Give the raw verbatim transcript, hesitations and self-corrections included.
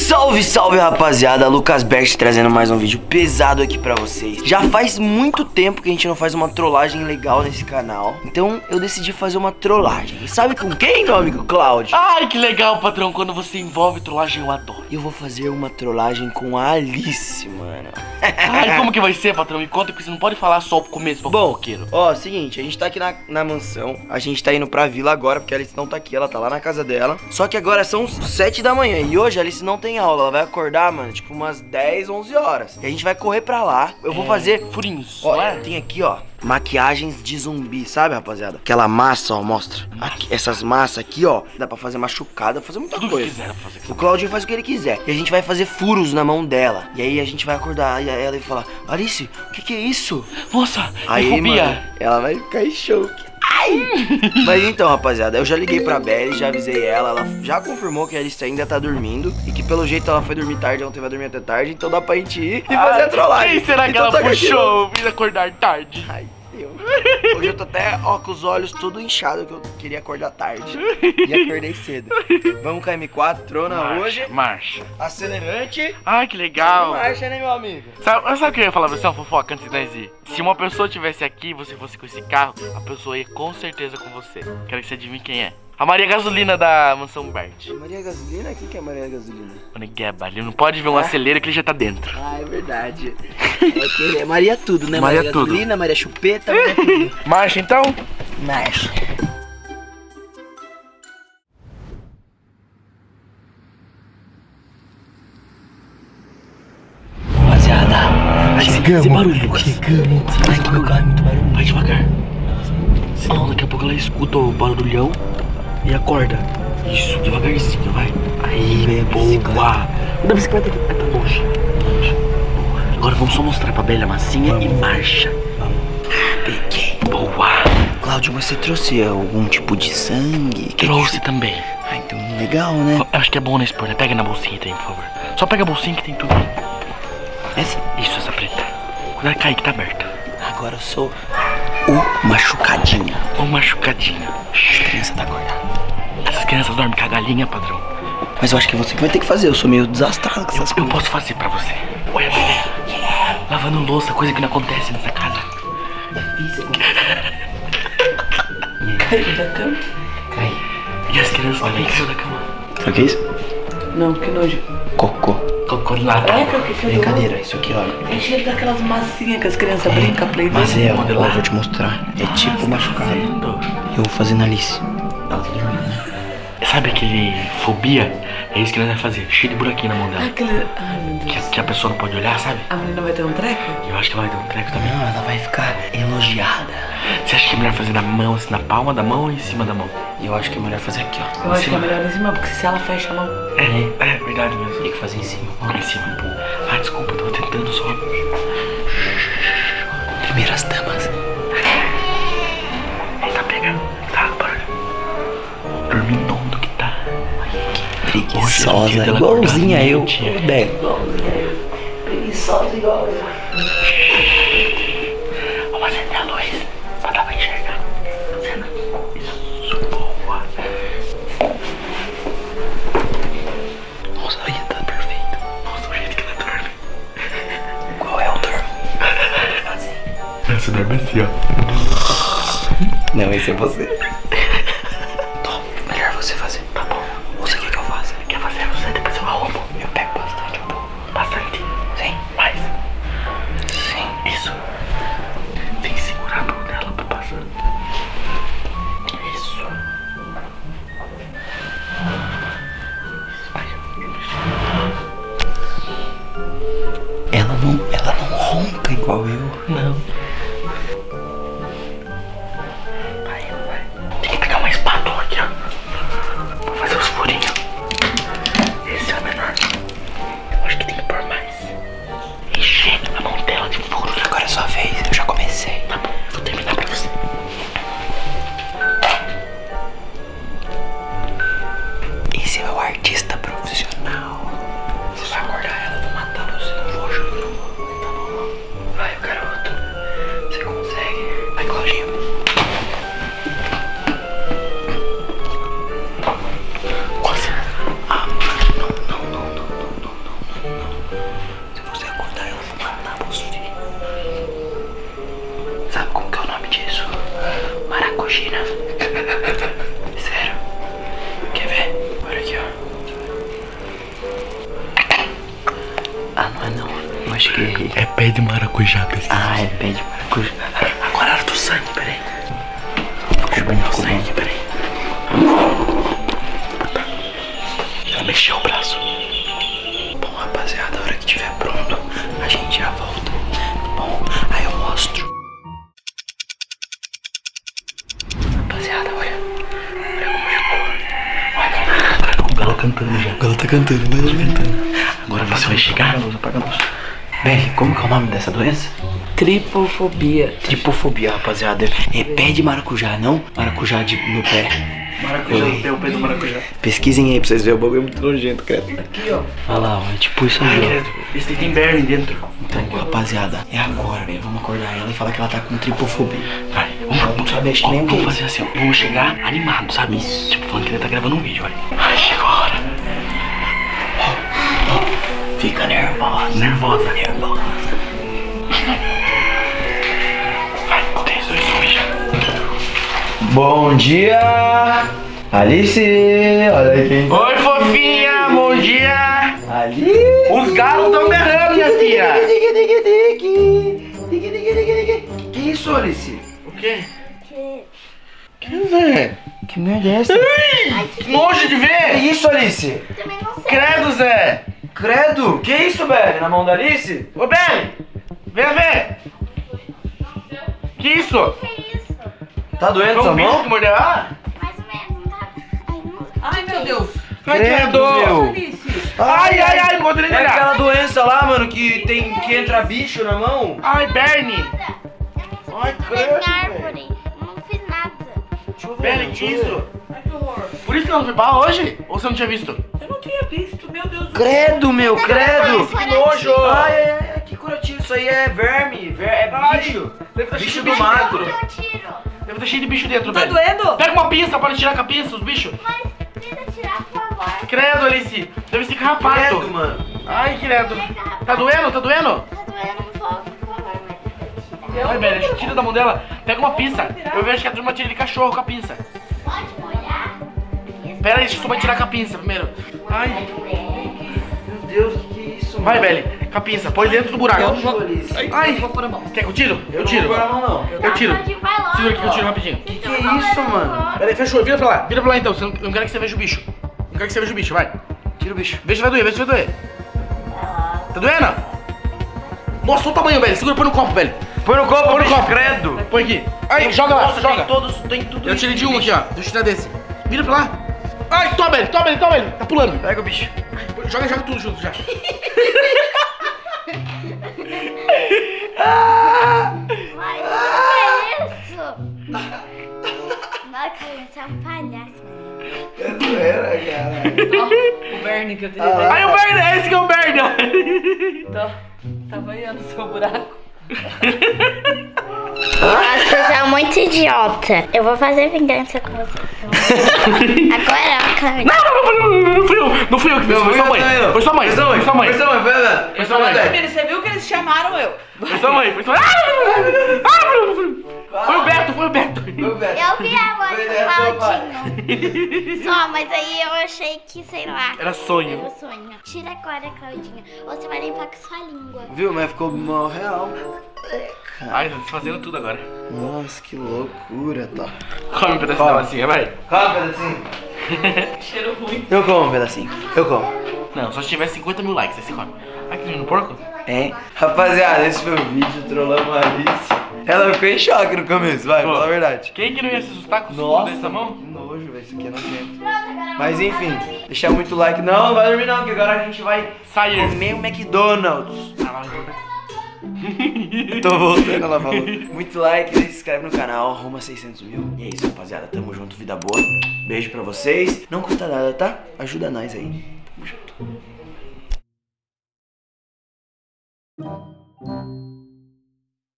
Salve, salve, rapaziada, Lucas Bert trazendo mais um vídeo pesado aqui pra vocês. Já faz muito tempo que a gente não faz uma trollagem legal nesse canal, então eu decidi fazer uma trollagem. E sabe com quem, meu amigo Cláudio? Ai, que legal, patrão, quando você envolve trollagem eu adoro. Eu vou fazer uma trollagem com a Alice, mano. Ai, como que vai ser, patrão? Me conta, que você não pode falar só o começo pra Bom, fofoqueiro. ó, seguinte, a gente tá aqui na, na mansão. A gente tá indo pra vila agora, porque a Alice não tá aqui, ela tá lá na casa dela. Só que agora são sete da manhã e hoje a Alice não tem aula. Ela vai acordar, mano, tipo umas dez, onze horas. E a gente vai correr pra lá. Eu vou É, fazer furinhos, ó, não é? tem aqui, ó, maquiagens de zumbi, sabe, rapaziada? Aquela massa, ó, mostra. Aqui, essas massas aqui, ó, dá pra fazer machucada, fazer muita Tudo coisa. que quiser fazer. O Claudinho faz o que ele quiser. E a gente vai fazer furos na mão dela. E aí a gente vai acordar ela e falar: Alice, o que que é isso? Nossa, Aí, fobia. mano, ela vai ficar em choque. Ai! Mas então, rapaziada, eu já liguei pra Belly, já avisei ela. Ela já confirmou que a Alice ainda tá dormindo. E que pelo jeito ela foi dormir tarde, ontem vai dormir até tarde. Então dá pra gente ir e fazer a trollagem. Quem será que Então ela toca aqui, puxou? Fiz acordar tarde. Ai, Deus. Hoje eu tô até, ó, com os olhos tudo inchado, que eu queria acordar tarde. E acordei cedo. Vamos com a M quatro, trona Marcha, hoje. marcha. Acelerante. Ai, que legal. Marcha, né, meu amigo? Sabe, sabe o que eu ia falar pra você, uma fofoca antes de nós ir? Se uma pessoa tivesse aqui e você fosse com esse carro, a pessoa ia com certeza com você. Quero que você adivinhe quem é. A Maria Gasolina da Mansão Bert. Maria Gasolina? Quem que é Maria Gasolina? O Negueba, ele não pode ver um acelero que ele já tá dentro. Ah, é verdade. É, que é Maria tudo, né? Maria Maria tudo. Gasolina, Maria Chupeta, Maria tudo. Marcha então? Marcha. Rapaziada, Chegamos. esse barulho, Lucas. Chegamos. Ai, que meu carro é muito barulho. Vai devagar. Senão daqui a pouco ela escuta o barulhão e acorda. Isso, devagarzinho, vai. Aí, boa. Da bicicleta aqui, tá longe. Longe. Boa. Agora vamos só mostrar pra Bela a massinha Vamos. e marcha. Vamos. Peguei. Boa. Cláudio, você trouxe algum tipo de sangue? Que Trouxe também. Ah, então legal, né? Eu acho que é bom, né, expor, né? Pega na bolsinha aí, por favor. Só pega a bolsinha que tem tudo. Essa? Isso, essa preta. Cuidado, cai que tá aberta. Agora eu sou o machucadinho. Ô machucadinho. As crianças tá acordada. Essas crianças dormem com a galinha, padrão. Mas eu acho que é você que vai ter que fazer. Eu sou meio desastrado com essas Eu coisas. posso fazer pra você. Olha, Belé. Lavando louça, coisa que não acontece nessa casa. Caiu da cama? Cai. E as crianças também caiu da cama. Sabe o que é isso? Não, que nojo. Cocô. Cocô lá. É, que fedor. Brincadeira, isso aqui, ó. É cheio daquelas massinhas que as crianças brincam, play Mas é, ó, ó, modelar. eu vou te mostrar. É tipo machucado. Eu vou fazer na Alice. Ela tá dormindo, né? Sabe aquele fobia? É isso que nós vamos fazer. Cheio de buraquinho na mão dela. Aquele... Ai, meu Que, Deus. que a pessoa não pode olhar, sabe? A menina vai ter um treco? Eu acho que ela vai dar um treco também. Não, ela vai ficar elogiada. Você acha que é melhor fazer na mão, assim, na palma da mão ou em cima da mão? E eu acho que é melhor fazer aqui, ó. Eu Em acho que é cima. melhor em cima, porque se ela fecha a mão... É, é verdade mesmo. Tem que fazer em cima. Em cima. Ai, desculpa, eu tava tentando só. Primeiras damas. Ele tá pegando. Tá, barulho. Dormindo que tá. Preguiçosa, Hoje é o dia dela igualzinha acordar eu. meio-dia. Bem. Preguiçosa igual eu. Vamos acender a luz pra dar pra enxergar. Acenda. Isso, boa. Nossa, aí tá perfeito. Nossa, o jeito que ela dorme. Qual é o dormo? Você dorme assim, ó. Não, esse é você. Tom, melhor você fazer. Tá bom. Você quer que eu faça? Quer fazer você? Depois eu arrumo. Eu pego bastante um pouco. Bastante. Sim. Mais. Sim. Isso. Tem que segurar a mão dela pra passar. Isso. Vai. Ela não, ela não ronca igual eu. Não. Vai, vai. Tem que pegar uma espátula aqui, ó. Pra fazer os furinhos. Esse é o menor. Eu acho que tem que pôr mais. Encher a mão dela de furos. Agora é sua vez, eu já comecei. Tá bom, vou terminar pra você. Esse é meu artista profissional. Você vai acordar ela, eu vou matar você. Não vou, juro. Tá bom. Vai, garoto. Ah, não é não. Eu acho que errei. É pé de maracujá, pesquisa. Ah, é pé de maracujá. Agora era do sangue, peraí. Deixa eu ver o sangue, peraí. Já mexeu o braço. Bom, rapaziada, a hora que estiver pronto, a gente já volta. Bom, aí eu mostro. Rapaziada, olha. Olha como ficou. Olha, cara, o galo cantando já. O galo tá cantando, o galo tá cantando. Agora você vai chegar. Apaga a luz, apaga a luz. Bem, como que é o nome dessa doença? Tripofobia. Tripofobia, rapaziada. É pé de maracujá, não? Maracujá de, no pé. Maracujá no pé, o pé do maracujá. Pesquisem aí pra vocês verem, o bagulho é muito nojento, credo. Aqui, ó. Olha lá, ó, é tipo isso aí, ó. Esse tem Bernie dentro. Então, rapaziada, é agora, velho. Vamos acordar ela e falar que ela tá com tripofobia. Vai, vamos, Não sabe, acho que ó, nem vamos alguém. fazer assim, ó. Vamos chegar animado, sabe? Tipo, falando que ele tá gravando um vídeo, olha. Ai, chegou a hora. Fica nervosa. Nervosa, nervosa. Vai, três, dois, um, já. Bom dia! Alice! Olha aí quem. Oi, fofinha, bom dia. Alice! Os galos tão berrando, minha filha. Que isso, Alice? O quê? Que Zé? Que merda é essa? Que nojo de Que ver. isso, Alice? Também não sei. Credo, Zé. Credo! Que isso, velho? Na mão da Alice? Ô, Ben, venha ver. Que isso? Que isso? Tá doendo Foi sua um bicho mão? que mordeu? Ah, Mais ou menos, não tá? Ai, não... Ai, meu Deus. Credo, meu! Alice. Ai, ai, ai, encontrei É aquela nele. doença lá, mano, que tem que entra bicho na mão? Ai, Bernie. Eu não Ai, fiz credo, nada em árvore. Eu não fiz nada. Deixa eu ver. Bernie, deixa que eu ver. isso? Ai, que horror. Por isso que ela não foi pra lá hoje? Ou você não tinha visto? Eu não tinha visto, meu Deus do céu. Credo, meu, credo! Que nojo. Ai, ai, ai, que curativo. Isso aí é verme, ver, é Ai, bicho. deve tá Bicho cheio do de mato. dentro. Eu tiro. Deve estar cheio de bicho dentro, Tá velho. doendo? Pega uma pinça para tirar com a pinça os bichos. Mas tenta tirar, por favor. Credo, Alice. Deve ser carrapato. Credo, mano. Ai, credo. Tá doendo? Tá doendo? Tá doendo um pouco, por favor, mas tenta tirar. Ai, velho, tira da mão dela. Pega uma pinça. Eu vejo que a turma tira de cachorro com a pinça. Pode molhar? Pera aí, deixa eu só tirar com a pinça primeiro. Ai, Meu Deus, que que é isso, mano? vai, Belly. Com a pinça. Põe dentro do buraco. Eu não vou. Alice. Ai, Eu vou pôr a mão. quer que eu tiro? Eu Eu não tiro. vou pôr a mão, não. Eu tiro. Claudinho, vai logo. Segura aqui que eu tiro rapidinho. Que que é isso, mano? Pera aí, fechou. Vira pra lá. Vira pra lá então. Eu não quero que você veja o bicho. Não quero que você veja o bicho, vai. Tira o bicho. Vê se vai doer, vê se vai doer. Tá doendo? Nossa, olha o tamanho, velho. Segura, põe no copo, velho. Põe no copo, Põe no copo. credo. Põe aqui. Aí, joga lá, Nossa, joga. Tem todos, tem tudo Eu isso tirei de um bicho. aqui, ó. Deixa eu tirar desse. Vira pra lá. Ai, toma ele, toma ele, toma ele. Tá pulando. Pega o bicho. Joga, joga tudo junto já. Mas o que é isso? Nossa, você é um palhaço, mano. É zoeira, cara. Ó, o Bernie que eu queria ver. Ai, o Bernie, é esse que é o Bernie. Tá, tá banhando o seu buraco. Nossa, você é muito idiota. Eu vou fazer vingança com você. Agora, cara. Não, não, não, não, não fui eu. Não fui eu que fiz, foi sua mãe. Foi sua mãe, foi sua mãe. Foi sua mãe, foi sua mãe. Foi sua mãe. Filho, você viu que eles chamaram eu? Foi sua mãe, foi sua mãe. Ah, foi o Beto, foi o Beto. Foi o Beto. Eu vi a voz Foi do ideia do seu pai. Claudinho. Só, mas aí eu achei que, sei lá. Era sonho. Era sonho. Tira agora, Claudinha. Ou você vai limpar com sua língua. Viu, mas ficou mó real. Ai, tô fazendo tudo agora. Nossa, que loucura, tá. Come um pedacinho Come. da massinha, vai. Come um pedacinho. Cheiro ruim. Eu como um pedacinho. Eu como. Não, só se tiver cinquenta mil likes, aí você come. Ai, que lindo porco. Hein? Rapaziada, esse foi o vídeo. Trollamos a Alice. Ela ficou em choque no começo, vai, Pô. fala a verdade. Quem que não ia se assustar com o suco Nossa, dessa mão? que nojo, velho. Isso aqui é nojento. Mas enfim, deixar muito like. Não, não vai dormir não, que agora a gente vai Sair. comer o McDonald's. Ah, vai. Tô voltando, ela falou. Muito like, se inscreve no canal, arruma seiscentos mil. E é isso, rapaziada. Tamo junto, vida boa. Beijo pra vocês. Não custa nada, tá? Ajuda nós aí. Tamo junto.